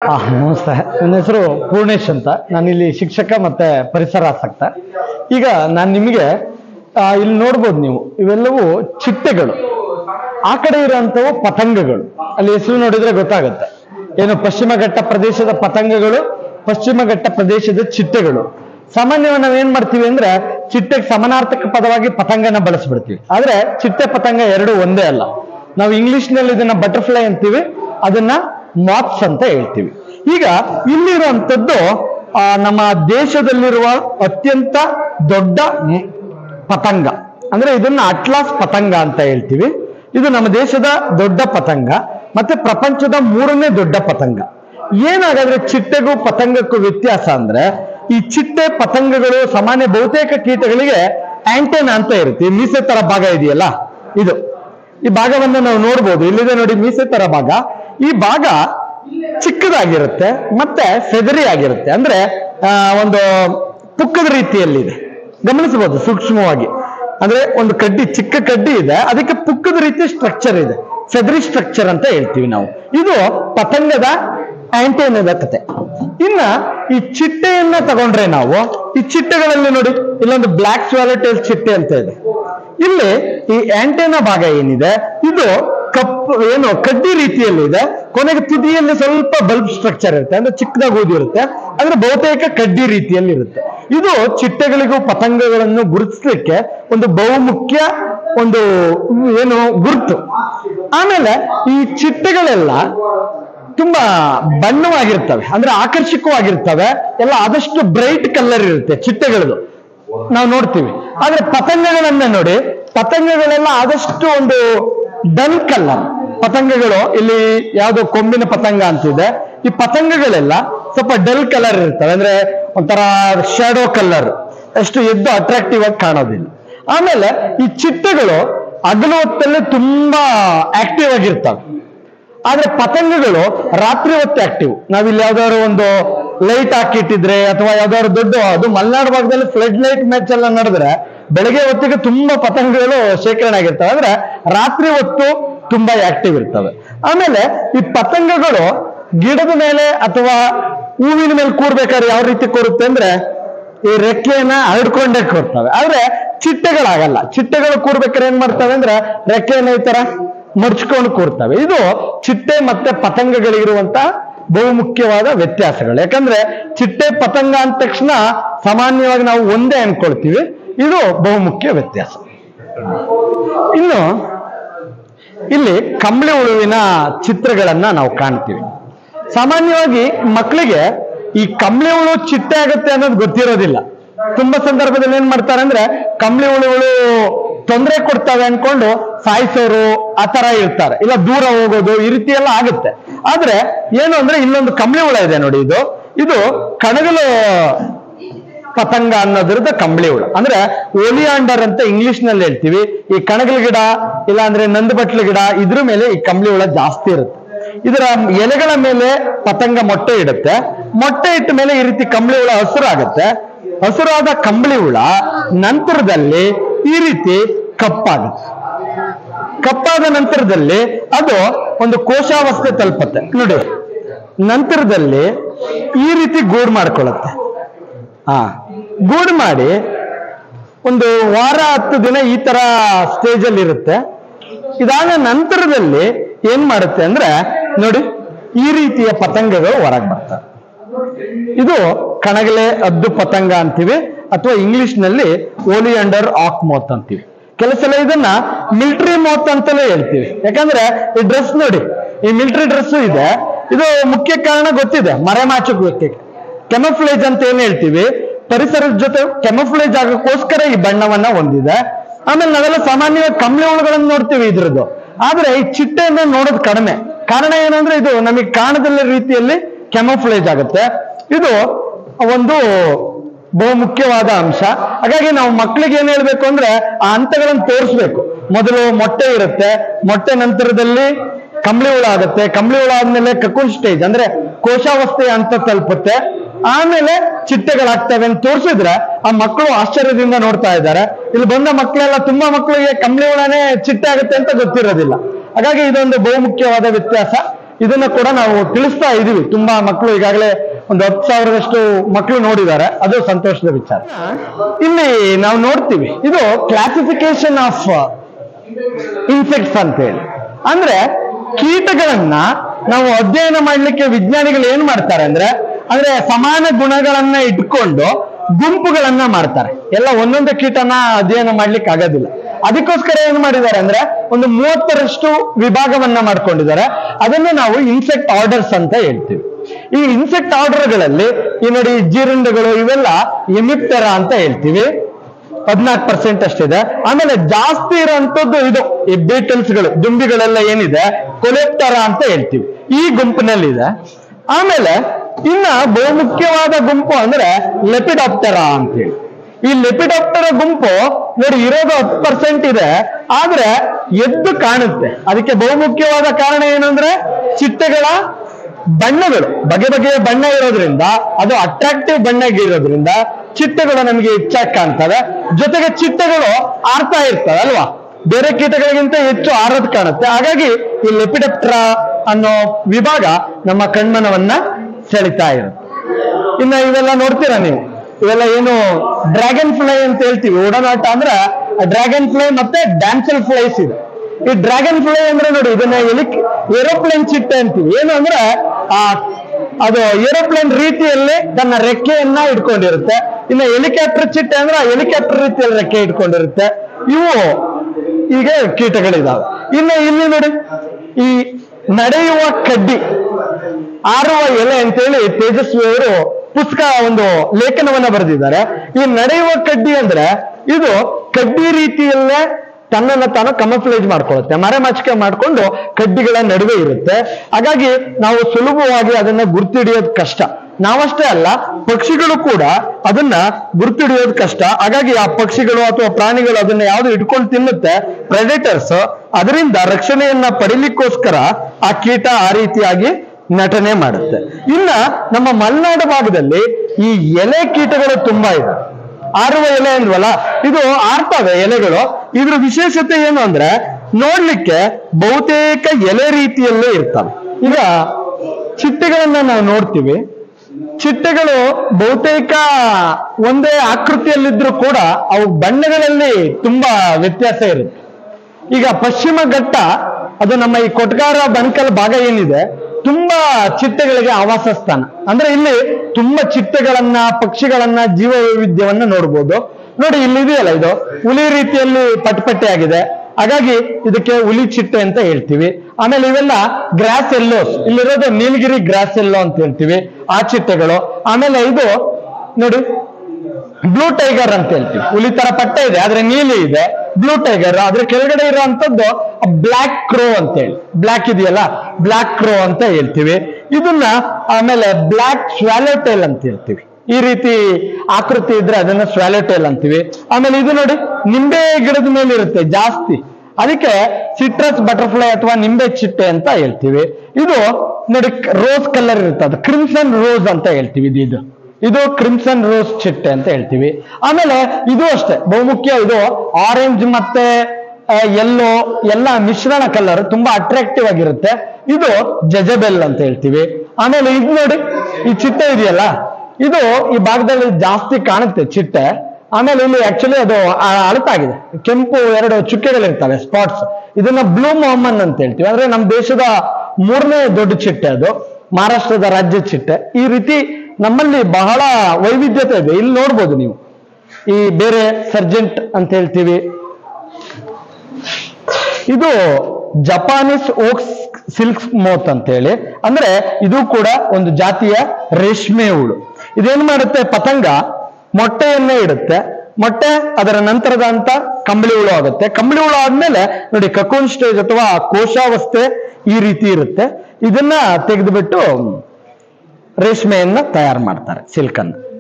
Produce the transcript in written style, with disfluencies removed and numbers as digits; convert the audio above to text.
ನಮಸ್ತೆ. ನನ್ನ ಹೆಸರು ಪೂರ್ಣೇಶ್ ಅಂತ. ನಾನಿಲ್ಲಿ ಶಿಕ್ಷಕ ಮತ್ತೆ ಪರಿಸರ ಆಸಕ್ತ. ಈಗ ನಾನು ನಿಮಗೆ ಇಲ್ಲಿ ನೋಡ್ಬೋದು, ನೀವು ಇವೆಲ್ಲವೂ ಚಿಟ್ಟೆಗಳು, ಆ ಕಡೆ ಇರುವಂಥವು ಪತಂಗಗಳು. ಅಲ್ಲಿ ಹೆಸರು ನೋಡಿದ್ರೆ ಗೊತ್ತಾಗುತ್ತೆ. ಏನು ಪಶ್ಚಿಮ ಘಟ್ಟ ಪ್ರದೇಶದ ಪತಂಗಗಳು, ಪಶ್ಚಿಮ ಘಟ್ಟ ಪ್ರದೇಶದ ಚಿಟ್ಟೆಗಳು. ಸಾಮಾನ್ಯವಾಗಿ ನಾವೇನ್ ಮಾಡ್ತೀವಿ ಅಂದ್ರೆ ಚಿಟ್ಟೆಗೆ ಸಮಾನಾರ್ಥಕ ಪದವಾಗಿ ಪತಂಗನ ಬಳಸ್ಬಿಡ್ತೀವಿ. ಆದ್ರೆ ಚಿಟ್ಟೆ ಪತಂಗ ಎರಡು ಒಂದೇ ಅಲ್ಲ. ನಾವು ಇಂಗ್ಲಿಷ್ ನಲ್ಲಿ ಇದನ್ನ ಬಟರ್ಫ್ಲೈ ಅಂತೀವಿ, ಅದನ್ನ ಮಾತ್ಸ್ ಅಂತ ಹೇಳ್ತೀವಿ. ಈಗ ಇಲ್ಲಿರುವಂಥದ್ದು ನಮ್ಮ ದೇಶದಲ್ಲಿರುವ ಅತ್ಯಂತ ದೊಡ್ಡ ಪತಂಗ, ಅಂದ್ರೆ ಇದನ್ನ ಅಟ್ಲಾಸ್ ಪತಂಗ ಅಂತ ಹೇಳ್ತೀವಿ. ಇದು ನಮ್ಮ ದೇಶದ ದೊಡ್ಡ ಪತಂಗ ಮತ್ತೆ ಪ್ರಪಂಚದ 3ನೇ ದೊಡ್ಡ ಪತಂಗ. ಏನಾಗಾದ್ರೆ ಚಿಟ್ಟೆಗೂ ಪತಂಗಕ್ಕೂ ವ್ಯತ್ಯಾಸ ಅಂದ್ರೆ, ಈ ಚಿಟ್ಟೆ ಪತಂಗಗಳು ಸಾಮಾನ್ಯ ಬಹುತೇಕ ಕೀಟಗಳಿಗೆ ಆಂಟೆನಾ ಅಂತ ಇರುತ್ತೆ. ಈ ಮೀಸೆ ತರ ಭಾಗ ಇದೆಯಲ್ಲ, ಇದು ಈ ಭಾಗವನ್ನು ನಾವು ನೋಡ್ಬೋದು. ಇಲ್ಲಿದೆ ನೋಡಿ, ಮೀಸೆ ತರ ಭಾಗ. ಈ ಭಾಗ ಚಿಕ್ಕದಾಗಿರುತ್ತೆ ಮತ್ತೆ ಫೆದರಿ ಆಗಿರುತ್ತೆ, ಅಂದ್ರೆ ಒಂದು ಪುಕ್ಕದ ರೀತಿಯಲ್ಲಿದೆ. ಗಮನಿಸಬಹುದು ಸೂಕ್ಷ್ಮವಾಗಿ. ಅಂದ್ರೆ ಒಂದು ಕಡ್ಡಿ, ಚಿಕ್ಕ ಕಡ್ಡಿ ಇದೆ, ಅದಕ್ಕೆ ಪುಕ್ಕದ ರೀತಿಯ ಸ್ಟ್ರಕ್ಚರ್ ಇದೆ, ಫೆದರಿ ಸ್ಟ್ರಕ್ಚರ್ ಅಂತ ಹೇಳ್ತೀವಿ ನಾವು. ಇದು ಪತಂಗದ ಆಂಟೆನಾದ ಕತೆ. ಇನ್ನ ಈ ಚಿಟ್ಟೆಯನ್ನ ತಗೊಂಡ್ರೆ ನಾವು, ಈ ಚಿಟ್ಟೆಗಳಲ್ಲಿ ನೋಡಿ, ಇಲ್ಲೊಂದು ಬ್ಲಾಕ್ ಸ್ವಾಲೋಟೇಲ್ ಚಿಟ್ಟೆ ಅಂತ ಇದೆ. ಇಲ್ಲಿ ಈ ಆಂಟೆನಾ ಭಾಗ ಏನಿದೆ, ಇದು ಕಪ್ಪು ಏನು ಕಡ್ಡಿ ರೀತಿಯಲ್ಲಿ ಇದೆ. ಕೊನೆಗೆ ತುದಿಯಲ್ಲಿ ಸ್ವಲ್ಪ ಬಲ್ಬ್ ಸ್ಟ್ರಕ್ಚರ್ ಇರುತ್ತೆ, ಅಂದ್ರೆ ಚಿಕ್ಕದಾಗಿ ಓದಿರುತ್ತೆ, ಅಂದ್ರೆ ಬಹುತೇಕ ಕಡ್ಡಿ ರೀತಿಯಲ್ಲಿ ಇರುತ್ತೆ. ಇದು ಚಿಟ್ಟೆಗಳಿಗೂ ಪತಂಗಗಳನ್ನು ಗುರುತಿಸ್ಲಿಕ್ಕೆ ಒಂದು ಬಹುಮುಖ್ಯ ಒಂದು ಏನು ಗುರುತು. ಆಮೇಲೆ ಈ ಚಿಟ್ಟೆಗಳೆಲ್ಲ ತುಂಬಾ ಬಣ್ಣವಾಗಿರ್ತವೆ, ಅಂದ್ರೆ ಆಕರ್ಷಕವಾಗಿರ್ತವೆ. ಎಲ್ಲ ಆದಷ್ಟು ಬ್ರೈಟ್ ಕಲರ್ ಇರುತ್ತೆ ಚಿಟ್ಟೆಗಳದು, ನಾವು ನೋಡ್ತೀವಿ. ಆದ್ರೆ ಪತಂಗಗಳನ್ನ ನೋಡಿ, ಪತಂಗಗಳೆಲ್ಲ ಆದಷ್ಟು ಒಂದು ಡಲ್ ಕಲರ್ ಪತಂಗಗಳು. ಇಲ್ಲಿ ಯಾವ್ದೋ ಕೊಂಬಿನ ಪತಂಗ ಅಂತಿದೆ. ಈ ಪತಂಗಗಳೆಲ್ಲ ಸ್ವಲ್ಪ ಡಲ್ ಕಲರ್ ಇರ್ತವೆ, ಅಂದ್ರೆ ಒಂಥರ ಶಾಡೋ ಕಲರ್, ಅಷ್ಟು ಎದ್ದು ಅಟ್ರಾಕ್ಟಿವ್ ಆಗಿ ಕಾಣೋದಿಲ್ಲ. ಆಮೇಲೆ ಈ ಚಿಟ್ಟೆಗಳು ಹಗಲು ಹೊತ್ತಲ್ಲಿ ತುಂಬಾ ಆಕ್ಟಿವ್ ಆಗಿರ್ತವೆ, ಆದ್ರೆ ಪತಂಗಗಳು ರಾತ್ರಿ ಹೊತ್ತು ಆಕ್ಟಿವ್. ನಾವಿಲ್ಲಿ ಯಾವ್ದಾದ್ರು ಒಂದು ಲೈಟ್ ಹಾಕಿಟ್ಟಿದ್ರೆ ಅಥವಾ ಯಾವ್ದಾದ್ರು ದೊಡ್ಡ, ಅದು ಮಲೆನಾಡು ಭಾಗದಲ್ಲಿ ಫ್ಲಡ್ ಲೈಟ್ ಮ್ಯಾಚ್ ಎಲ್ಲ ನಡೆದ್ರೆ ಬೆಳಗ್ಗೆ ಹೊತ್ತಿಗೆ ತುಂಬಾ ಪತಂಗಗಳು ಶೇಖರಣೆ ಆಗಿರ್ತವೆ, ಅಂದ್ರೆ ರಾತ್ರಿ ಹೊತ್ತು ತುಂಬಾ ಆಕ್ಟಿವ್ ಇರ್ತವೆ. ಆಮೇಲೆ ಈ ಪತಂಗಗಳು ಗಿಡದ ಮೇಲೆ ಅಥವಾ ಹೂವಿನ ಮೇಲೆ ಕೂರ್ಬೇಕಾದ್ರೆ ಯಾವ ರೀತಿ ಕೂರುತ್ತೆ ಅಂದ್ರೆ, ಈ ರೆಕ್ಕೆಯನ್ನ ಹರಡ್ಕೊಂಡೇ ಕೂರ್ತವೆ. ಆದ್ರೆ ಚಿಟ್ಟೆಗಳಾಗಲ್ಲ. ಚಿಟ್ಟೆಗಳು ಕೂರ್ಬೇಕಾದ್ರೆ ಏನ್ ಮಾಡ್ತವೆ ಅಂದ್ರೆ ರೆಕ್ಕೆಯನ್ನ ಈ ತರ ಮಡ್ಚ್ಕೊಂಡು ಕೂರ್ತವೆ. ಇದು ಚಿಟ್ಟೆ ಮತ್ತೆ ಪತಂಗಗಳಿಗಿರುವಂತ ಬಹುಮುಖ್ಯವಾದ ವ್ಯತ್ಯಾಸಗಳು. ಯಾಕಂದ್ರೆ ಚಿಟ್ಟೆ ಪತಂಗ ಅಂದ ತಕ್ಷಣ ಸಾಮಾನ್ಯವಾಗಿ ನಾವು ಒಂದೇ ಅನ್ಕೊಳ್ತೀವಿ, ಇದು ಬಹುಮುಖ್ಯ ವ್ಯತ್ಯಾಸ. ಇನ್ನು ಇಲ್ಲಿ ಕಂಬಳಿ ಹುಳುವಿನ ಚಿತ್ರಗಳನ್ನ ನಾವು ಕಾಣ್ತೀವಿ. ಸಾಮಾನ್ಯವಾಗಿ ಮಕ್ಕಳಿಗೆ ಈ ಕಂಬಳಿ ಹುಳು ಚಿಟ್ಟೆ ಆಗುತ್ತೆ ಅನ್ನೋದು ಗೊತ್ತಿರೋದಿಲ್ಲ. ತುಂಬಾ ಸಂದರ್ಭದಲ್ಲಿ ಏನ್ ಮಾಡ್ತಾರೆ ಅಂದ್ರೆ, ಕಂಬಳಿ ಹುಳುಗಳು ತೊಂದರೆ ಕೊಡ್ತವೆ ಅನ್ಕೊಂಡು ಸಾಯಿಸೋರು ಆ ತರ ಇರ್ತಾರೆ, ಇಲ್ಲ ದೂರ ಹೋಗೋದು, ಈ ರೀತಿ ಎಲ್ಲ ಆಗುತ್ತೆ. ಆದ್ರೆ ಏನು ಅಂದ್ರೆ, ಇಲ್ಲೊಂದು ಕಂಬಳಿ ಹುಳ ಇದೆ ನೋಡಿ, ಇದು ಕಣಗಲು ಪತಂಗ ಅನ್ನೋದ್ರದ ಕಂಬಳಿ ಹುಳ, ಅಂದ್ರೆ ಓಲಿಯಾಂಡರ್ ಅಂತ ಇಂಗ್ಲಿಷ್ ನಲ್ಲಿ ಹೇಳ್ತೀವಿ. ಈ ಕಣಗಲ ಗಿಡ ಇಲ್ಲ ಅಂದ್ರೆ ನಂದಬಟ್ಲ ಗಿಡ, ಇದ್ರ ಮೇಲೆ ಈ ಕಂಬಳಿ ಹುಳ ಜಾಸ್ತಿ ಇರುತ್ತೆ. ಇದರ ಎಲೆಗಳ ಮೇಲೆ ಪತಂಗ ಮೊಟ್ಟೆ ಇಡುತ್ತೆ. ಮೊಟ್ಟೆ ಇಟ್ಟ ಮೇಲೆ ಈ ರೀತಿ ಕಂಬಳಿ ಹುಳ ಹಸುರಾಗುತ್ತೆ. ಹಸುರಾದ ಕಂಬಳಿ ಹುಳ ನಂತರದಲ್ಲಿ ಈ ರೀತಿ ಕಪ್ಪಾಗುತ್ತೆ. ಕಪ್ಪಾದ ನಂತರದಲ್ಲಿ ಅದು ಒಂದು ಕೋಶಾವಸ್ಥೆ ತಲುಪುತ್ತೆ ನೋಡಿ. ನಂತರದಲ್ಲಿ ಈ ರೀತಿ ಗೂಡು ಮಾಡ್ಕೊಳ್ಳುತ್ತೆ. ಗೂಡು ಮಾಡಿ ಒಂದು ವಾರ 10 ದಿನ ಈ ತರ ಸ್ಟೇಜ್ ಅಲ್ಲಿ ಇರುತ್ತೆ. ಇದಾದ ನಂತರದಲ್ಲಿ ಏನ್ ಮಾಡುತ್ತೆ ಅಂದ್ರೆ ನೋಡಿ, ಈ ರೀತಿಯ ಪತಂಗಗಳು ಹೊರಗೆ ಬರ್ತವೆ. ಇದು ಕಣಗಲೆ ಹದ್ದು ಪತಂಗ ಅಂತೀವಿ, ಅಥವಾ ಇಂಗ್ಲಿಷ್ ನಲ್ಲಿ ಓಲಿಯಾಂಡರ್ ಆಕ್ ಮೌತ್ ಅಂತೀವಿ. ಕೆಲಸಲ ಇದನ್ನ ಮಿಲಿಟರಿ ಮೌತ್ ಅಂತಲೇ ಹೇಳ್ತೀವಿ. ಯಾಕಂದ್ರೆ ಈ ಡ್ರೆಸ್ ನೋಡಿ, ಈ ಮಿಲಿಟರಿ ಡ್ರೆಸ್ ಇದೆ. ಇದು ಮುಖ್ಯ ಕಾರಣ ಗೊತ್ತಿದೆ, ಮರೆಮಾಚುವಿಕೆ, ಕೆಮಫ್ಲೇಜ್ ಅಂತ ಏನ್ ಹೇಳ್ತೀವಿ. ಪರಿಸರದ ಜೊತೆ ಕೆಮಫ್ಲೇಜ್ ಆಗೋಕ್ಕೋಸ್ಕರ ಈ ಬಣ್ಣವನ್ನ ಹೊಂದಿದೆ. ಆಮೇಲೆ ನಾವೆಲ್ಲ ಸಾಮಾನ್ಯವಾಗಿ ಕಂಬಳಿ ಹುಳುಗಳನ್ನು ನೋಡ್ತೀವಿ ಇದ್ರದ್ದು, ಆದ್ರೆ ಈ ಚಿಟ್ಟೆಯನ್ನ ನೋಡೋದು ಕಡಿಮೆ. ಕಾರಣ ಏನಂದ್ರೆ, ಇದು ನಮಗೆ ಕಾಣದಲ್ಲ ರೀತಿಯಲ್ಲಿ ಕೆಮಫ್ಲೇಜ್ ಆಗುತ್ತೆ. ಇದು ಒಂದು ಬಹುಮುಖ್ಯವಾದ ಅಂಶ. ಹಾಗಾಗಿ ನಾವು ಮಕ್ಕಳಿಗೆ ಏನ್ ಹೇಳ್ಬೇಕು ಅಂದ್ರೆ, ಆ ಹಂತಗಳನ್ನು ತೋರಿಸ್ಬೇಕು. ಮೊದಲು ಮೊಟ್ಟೆ ಇರುತ್ತೆ, ಮೊಟ್ಟೆ ನಂತರದಲ್ಲಿ ಕಂಬಳಿ ಹುಳ ಆಗುತ್ತೆ. ಕಂಬಳಿ ಹುಳ ಆದ್ಮೇಲೆ ಕಕೂನ್ ಸ್ಟೇಜ್ ಅಂದ್ರೆ ಕೋಶಾವಸ್ಥೆಯ ಹಂತ ತಲುಪುತ್ತೆ. ಆಮೇಲೆ ಚಿಟ್ಟೆಗಳಾಗ್ತವೆ ಅಂತ ತೋರಿಸಿದ್ರೆ ಆ ಮಕ್ಕಳು ಆಶ್ಚರ್ಯದಿಂದ ನೋಡ್ತಾ ಇದ್ದಾರೆ. ಇಲ್ಲಿ ಬಂದ ಮಕ್ಕಳೆಲ್ಲ, ತುಂಬಾ ಮಕ್ಕಳಿಗೆ ಕಂಬಳಿ ಹುಳನೇ ಚಿಟ್ಟೆ ಆಗುತ್ತೆ ಅಂತ ಗೊತ್ತಿರೋದಿಲ್ಲ. ಹಾಗಾಗಿ ಇದೊಂದು ಬಹುಮುಖ್ಯವಾದ ವ್ಯತ್ಯಾಸ. ಇದನ್ನ ಕೂಡ ನಾವು ತಿಳಿಸ್ತಾ ಇದೀವಿ. ತುಂಬಾ ಮಕ್ಕಳು ಈಗಾಗಲೇ ಒಂದು 10,000 ಮಕ್ಕಳು ನೋಡಿದ್ದಾರೆ, ಅದು ಸಂತೋಷದ ವಿಚಾರ. ಇಲ್ಲಿ ನಾವು ನೋಡ್ತೀವಿ, ಇದು ಕ್ಲಾಸಿಫಿಕೇಶನ್ ಆಫ್ ಇನ್ಸೆಕ್ಟ್ಸ್ ಅಂತ ಹೇಳಿ. ಅಂದ್ರೆ ಕೀಟಗಳನ್ನ ನಾವು ಅಧ್ಯಯನ ಮಾಡ್ಲಿಕ್ಕೆ ವಿಜ್ಞಾನಿಗಳು ಏನ್ ಮಾಡ್ತಾರೆ ಅಂದ್ರೆ ಸಮಾನ ಗುಣಗಳನ್ನ ಇಟ್ಕೊಂಡು ಗುಂಪುಗಳನ್ನ ಮಾಡ್ತಾರೆ. ಎಲ್ಲ ಒಂದೊಂದು ಕೀಟನ ಅಧ್ಯಯನ ಮಾಡ್ಲಿಕ್ಕೆ ಆಗೋದಿಲ್ಲ. ಅದಕ್ಕೋಸ್ಕರ ಏನ್ ಮಾಡಿದ್ದಾರೆ ಅಂದ್ರೆ ಒಂದು 30ರಷ್ಟು ವಿಭಾಗವನ್ನ ಮಾಡ್ಕೊಂಡಿದ್ದಾರೆ. ಅದನ್ನು ನಾವು ಇನ್ಸೆಕ್ಟ್ ಆರ್ಡರ್ಸ್ ಅಂತ ಹೇಳ್ತೀವಿ. ಈ ಇನ್ಸೆಕ್ಟ್ ಆರ್ಡರ್ಗಳಲ್ಲಿ ಈ ನೋಡಿ ಜೀರುಂಡೆಗಳು ಇವೆಲ್ಲ ಎಮಿಪ್ಟೆರಾ ಅಂತ ಹೇಳ್ತೀವಿ, 14% ಅಷ್ಟಿದೆ. ಆಮೇಲೆ ಜಾಸ್ತಿ ಇರೋಂಥದ್ದು ಇದು ಈ ಬೀಟಲ್ಸ್ಗಳು, ದುಂಬಿಗಳೆಲ್ಲ ಏನಿದೆ ಕೊಲೆಪ್ಟೆರಾ ಅಂತ ಹೇಳ್ತೀವಿ, ಈ ಗುಂಪಿನಲ್ಲಿದೆ. ಆಮೇಲೆ ಇನ್ನ ಬಹುಮುಖ್ಯವಾದ ಗುಂಪು ಅಂದ್ರೆ ಲೆಪಿಡಾಪ್ಟೆರಾ ಅಂತೇಳಿ. ಈ ಲೆಪಿಡಾಪ್ಟೆರಾ ಗುಂಪು ನೋಡಿ ಇರೋದು 10% ಇದೆ, ಆದ್ರೆ ಎದ್ದು ಕಾಣುತ್ತೆ. ಅದಕ್ಕೆ ಬಹುಮುಖ್ಯವಾದ ಕಾರಣ ಏನಂದ್ರೆ ಚಿಟ್ಟೆಗಳ ಬಣ್ಣಗಳು, ಬಗೆ ಬಗೆಯ ಬಣ್ಣ ಇರೋದ್ರಿಂದ, ಅದು ಅಟ್ರಾಕ್ಟಿವ್ ಬಣ್ಣ ಇರೋದ್ರಿಂದ ಚಿಟ್ಟೆಗಳು ನಮಗೆ ಹೆಚ್ಚಾಗಿ ಕಾಣ್ತವೆ. ಜೊತೆಗೆ ಚಿಟ್ಟೆಗಳು ಆರ್ತಾ ಇರ್ತವೆ ಅಲ್ವಾ, ಬೇರೆ ಕೀಟಗಳಿಗಿಂತ ಹೆಚ್ಚು ಆರೋದು ಕಾಣುತ್ತೆ. ಹಾಗಾಗಿ ಈ ಲೆಪಿಡಾಪ್ಟೆರಾ ಅನ್ನೋ ವಿಭಾಗ ನಮ್ಮ ಕಣ್ಮನವನ್ನ ಸೆಳಿತಾ ಇರುತ್ತೆ. ಇನ್ನ ಇವೆಲ್ಲ ನೋಡ್ತೀರಾ ನೀವು, ಇವೆಲ್ಲ ಏನು ಡ್ರ್ಯಾಗನ್ ಫ್ಲೈ ಅಂತ ಹೇಳ್ತೀವಿ, ಒಡನಾಟ ಅಂದ್ರೆ ಡ್ರ್ಯಾಗನ್ ಫ್ಲೈ ಮತ್ತೆ ಡ್ಯಾನ್ಸಲ್ ಫ್ಲೈಸ್ ಇದೆ. ಈ ಡ್ರ್ಯಾಗನ್ ಫ್ಲೈ ಅಂದ್ರೆ ನೋಡಿ ಇದನ್ನ ಏರೋಪ್ಲೇನ್ ಚಿಟ್ಟೆ ಅಂತೀವಿ. ಏನು ಅಂದ್ರೆ ಅದು ಏರೋಪ್ಲೇನ್ ರೀತಿಯಲ್ಲಿ ತನ್ನ ರೆಕ್ಕೆಯನ್ನ ಇಟ್ಕೊಂಡಿರುತ್ತೆ. ಇನ್ನು ಹೆಲಿಕಾಪ್ಟರ್ ಚಿಟ್ಟೆ ಅಂದ್ರೆ ಹೆಲಿಕಾಪ್ಟರ್ ರೀತಿಯಲ್ಲಿ ರೆಕ್ಕೆ ಇಟ್ಕೊಂಡಿರುತ್ತೆ. ಇವು ಈಗ ಕೀಟಗಳಿದಾವೆ. ಇನ್ನು ಇಲ್ಲಿ ನೋಡಿ ಈ ನಡೆಯುವ ಕಡ್ಡಿ, ಆರುವ ಎಲೆ ಅಂತೇಳಿ ತೇಜಸ್ವಿ ಅವರು ಪುಸ್ತಕ ಒಂದು ಲೇಖನವನ್ನ ಬರೆದಿದ್ದಾರೆ. ಈ ನಡೆಯುವ ಕಡ್ಡಿ ಅಂದ್ರೆ ಇದು ಕಡ್ಡಿ ರೀತಿಯಲ್ಲೇ ತನ್ನನ್ನು ತಾನು ಕಮಫ್ಲೇಜ್ ಮಾಡ್ಕೊಳ್ಳುತ್ತೆ, ಮರೆಮಚ್ಚಿಕೆ ಮಾಡ್ಕೊಂಡು ಕಡ್ಡಿಗಳ ನಡುವೆ ಇರುತ್ತೆ. ಹಾಗಾಗಿ ನಾವು ಸುಲಭವಾಗಿ ಅದನ್ನ ಗುರ್ತಿಡಿಯೋದು ಕಷ್ಟ. ನಾವಷ್ಟೇ ಅಲ್ಲ, ಪಕ್ಷಿಗಳು ಕೂಡ ಅದನ್ನ ಗುರ್ತಿಡಿಯೋದು ಕಷ್ಟ. ಹಾಗಾಗಿ ಆ ಪಕ್ಷಿಗಳು ಅಥವಾ ಪ್ರಾಣಿಗಳು ಅದನ್ನ ಯಾವ್ದು ಇಟ್ಕೊಂಡು ತಿನ್ನುತ್ತೆ, ಪ್ರೆಡೆಟರ್ಸ್, ಅದರಿಂದ ರಕ್ಷಣೆಯನ್ನ ಪಡಿಲಿಕ್ಕೋಸ್ಕರ ಆ ಕೀಟ ಆ ರೀತಿಯಾಗಿ ನಟನೆ ಮಾಡುತ್ತೆ. ಇನ್ನ ನಮ್ಮ ಮಲೆನಾಡು ಭಾಗದಲ್ಲಿ ಈ ಎಲೆ ಕೀಟಗಳು ತುಂಬಾ ಇದೆ. ಆರುವ ಎಲೆ ಅಂದ್ವಲ್ಲ, ಇದು ಆರ್ತವೆ ಎಲೆಗಳು. ಇದ್ರ ವಿಶೇಷತೆ ಏನು ಅಂದ್ರೆ ನೋಡ್ಲಿಕ್ಕೆ ಬಹುತೇಕ ಎಲೆ ರೀತಿಯಲ್ಲೇ ಇರ್ತವೆ. ಈಗ ಚಿಟ್ಟೆಗಳನ್ನ ನಾವು ನೋಡ್ತೀವಿ, ಚಿಟ್ಟೆಗಳು ಬಹುತೇಕ ಒಂದೇ ಆಕೃತಿಯಲ್ಲಿದ್ರು ಕೂಡ ಅವು ಬಣ್ಣಗಳಲ್ಲಿ ತುಂಬಾ ವ್ಯತ್ಯಾಸ ಇರುತ್ತೆ. ಈಗ ಪಶ್ಚಿಮ ಘಟ್ಟ, ಅದು ನಮ್ಮ ಈ ಕೊಟ್ಗಾರ ಬಣಕಲ್ ಭಾಗ ಏನಿದೆ, ತುಂಬಾ ಚಿಟ್ಟೆಗಳಿಗೆ ಆವಾಸ ಸ್ಥಾನ. ಅಂದ್ರೆ ಇಲ್ಲಿ ತುಂಬಾ ಚಿಟ್ಟೆಗಳನ್ನ, ಪಕ್ಷಿಗಳನ್ನ, ಜೀವ ವೈವಿಧ್ಯವನ್ನ ನೋಡ್ಬೋದು. ನೋಡಿ ಇಲ್ಲಿ ಇದೆಯಲ್ಲ, ಇದು ಹುಲಿ ರೀತಿಯಲ್ಲಿ ಪಟ್ಪಟ್ಟೆ ಆಗಿದೆ, ಹಾಗಾಗಿ ಇದಕ್ಕೆ ಹುಲಿ ಚಿಟ್ಟೆ ಅಂತ ಹೇಳ್ತೀವಿ. ಆಮೇಲೆ ಇವೆಲ್ಲ ಗ್ರಾಸ್ ಎಲ್ಲೋಸ್, ಇಲ್ಲಿರೋದು ನೀಲಗಿರಿ ಗ್ರಾಸ್ ಎಲ್ಲೋ ಅಂತ ಹೇಳ್ತೀವಿ, ಆ ಚಿಟ್ಟೆಗಳು. ಆಮೇಲೆ ಇದು ನೋಡಿ ಬ್ಲೂ ಟೈಗರ್ ಅಂತ ಹೇಳ್ತೀವಿ, ಹುಲಿ ತರ ಪಟ್ಟೆ ಇದೆ ಆದ್ರೆ ನೀಲಿ ಇದೆ, ಬ್ಲೂ ಟೈಗರ್. ಅದ್ರ ಕೆಳಗಡೆ ಇರುವಂತದ್ದು ಬ್ಲಾಕ್ ಕ್ರೋ ಅಂತ ಹೇಳಿ, ಬ್ಲಾಕ್ ಇದೆಯಲ್ಲ ಬ್ಲಾಕ್ ಕ್ರೋ ಅಂತ ಹೇಳ್ತೀವಿ ಇದನ್ನ. ಆಮೇಲೆ ಬ್ಲಾಕ್ ಸ್ವ್ಯಾಲೋಟೇಲ್ ಅಂತ ಹೇಳ್ತೀವಿ, ಈ ರೀತಿ ಆಕೃತಿ ಇದ್ರೆ ಅದನ್ನ ಸ್ವ್ಯಾಲೋಟೇಲ್ ಅಂತೀವಿ. ಆಮೇಲೆ ಇದು ನೋಡಿ ನಿಂಬೆ ಗಿಡದ ಮೇಲೆ ಇರುತ್ತೆ ಜಾಸ್ತಿ, ಅದಕ್ಕೆ ಸಿಟ್ರಸ್ ಬಟರ್ಫ್ಲೈ ಅಥವಾ ನಿಂಬೆ ಚಿಟ್ಟೆ ಅಂತ ಹೇಳ್ತೀವಿ. ಇದು ನೋಡಿ ರೋಸ್ ಕಲರ್ ಇರುತ್ತೆ, ಅದು ಕ್ರಿಮ್ಸನ್ ರೋಸ್ ಅಂತ ಹೇಳ್ತೀವಿ. ಇದು ಕ್ರಿಮ್ಸನ್ ರೋಸ್ ಚಿಟ್ಟೆ ಅಂತ ಹೇಳ್ತೀವಿ. ಆಮೇಲೆ ಇದು ಅಷ್ಟೇ ಬಹುಮುಖ್ಯ, ಇದು ಆರೆಂಜ್ ಮತ್ತೆ ಯೆಲ್ಲೋ ಎಲ್ಲ ಮಿಶ್ರಣ ಕಲರ್, ತುಂಬಾ ಅಟ್ರಾಕ್ಟಿವ್ ಆಗಿರುತ್ತೆ. ಇದು ಜಜಬೆಲ್ ಅಂತ ಹೇಳ್ತೀವಿ. ಆಮೇಲೆ ಇದು ನೋಡಿ ಈ ಚಿಟ್ಟೆ ಇದೆಯಲ್ಲ, ಇದು ಈ ಭಾಗದಲ್ಲಿ ಜಾಸ್ತಿ ಕಾಣುತ್ತೆ ಚಿಟ್ಟೆ. ಆಮೇಲೆ ಇಲ್ಲಿ ಆಕ್ಚುಲಿ ಅದು ಅಳತಾಗಿದೆ, ಕೆಂಪು 2 ಚುಕ್ಕೆಗಳಿರ್ತವೆ, ಸ್ಪಾಟ್ಸ್. ಇದನ್ನ ಬ್ಲೂ ಮೊಹಮ್ಮನ್ ಅಂತ ಹೇಳ್ತೀವಿ. ಅಂದ್ರೆ ನಮ್ಮ ದೇಶದ 3ನೇ ದೊಡ್ಡ ಚಿಟ್ಟೆ ಅದು, ಮಹಾರಾಷ್ಟ್ರದ ರಾಜ್ಯ ಚಿಟ್ಟೆ. ಈ ರೀತಿ ನಮ್ಮಲ್ಲಿ ಬಹಳ ವೈವಿಧ್ಯತೆ ಇದೆ. ಇಲ್ಲಿ ನೋಡ್ಬೋದು ನೀವು, ಈ ಬೇರೆ ಸರ್ಜೆಂಟ್ ಅಂತ ಹೇಳ್ತೀವಿ. ಇದು ಜಪಾನೀಸ್ ಓಕ್ಸ್ ಸಿಲ್ಕ್ ಮೌತ್ ಅಂತ ಹೇಳಿ, ಅಂದ್ರೆ ಇದು ಕೂಡ ಒಂದು ಜಾತಿಯ ರೇಷ್ಮೆ ಹುಳು. ಇದೇನ್ ಮಾಡುತ್ತೆ, ಪತಂಗ ಮೊಟ್ಟೆಯನ್ನೇ ಇಡುತ್ತೆ, ಮೊಟ್ಟೆ ಅದರ ನಂತರದ ಹಂತ ಕಂಬಳಿ ಹುಳು ಆಗುತ್ತೆ. ಕಂಬಳಿ ಹುಳು ಆದ್ಮೇಲೆ ನೋಡಿ ಕಕೂನ್ ಸ್ಟೇಜ್ ಅಥವಾ ಕೋಶಾವಸ್ಥೆ ಈ ರೀತಿ ಇರುತ್ತೆ. ಇದನ್ನ ತೆಗೆದುಬಿಟ್ಟು ರೇಷ್ಮೆಯನ್ನ ತಯಾರು ಮಾಡ್ತಾರೆ, ಸಿಲ್ಕ್ ಅನ್ನು.